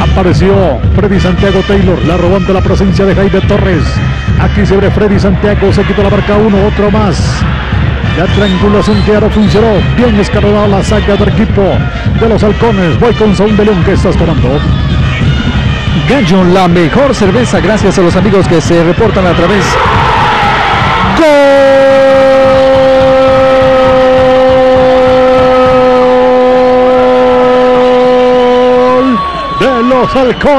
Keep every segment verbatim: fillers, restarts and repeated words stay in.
Apareció Freddy Santiago Taylor, la robó ante la presencia de Jaime Torres. Aquí se ve Freddy Santiago, se quitó la marca uno, otro más. La triangulación que ahora funcionó. Bien escalonada la saga del equipo de los Halcones. Voy con Saúl de León, que está esperando. Gallo, la mejor cerveza, gracias a los amigos que se reportan a través. ¡Gol de los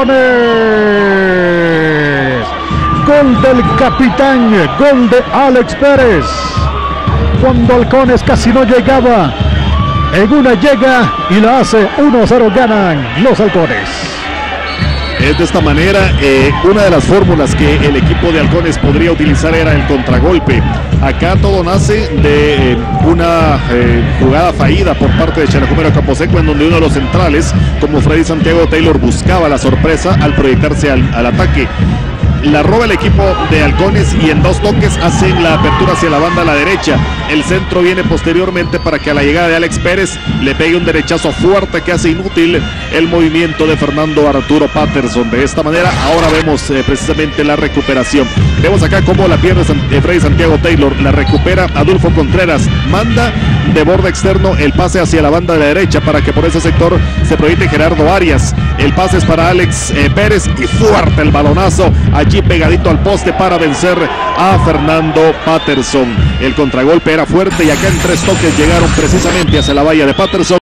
Halcones! Gol del capitán, gol de Alex Pérez. Cuando Halcones casi no llegaba, en una llega y la hace. Uno a cero ganan los Halcones. Es de esta manera, eh, una de las fórmulas que el equipo de Halcones podría utilizar era el contragolpe. Acá todo nace de eh, una eh, jugada fallida por parte de Characumero Caposeco, en donde uno de los centrales, como Freddy Santiago Taylor, buscaba la sorpresa al proyectarse al, al ataque. La roba el equipo de Halcones y en dos toques hacen la apertura hacia la banda a la derecha. El centro viene posteriormente para que a la llegada de Alex Pérez le pegue un derechazo fuerte que hace inútil el movimiento de Fernando Arturo Patterson. De esta manera ahora vemos eh, precisamente la recuperación. Vemos acá cómo la pierde eh, Freddy Santiago Taylor, la recupera Adolfo Contreras, manda de borde externo el pase hacia la banda de la derecha para que por ese sector se proyecte Gerardo Arias. El pase es para Alex eh, Pérez y fuerte el balonazo allí pegadito al poste para vencer a Fernando Patterson. El contragolpe era fuerte y acá en tres toques llegaron precisamente hacia la valla de Patterson.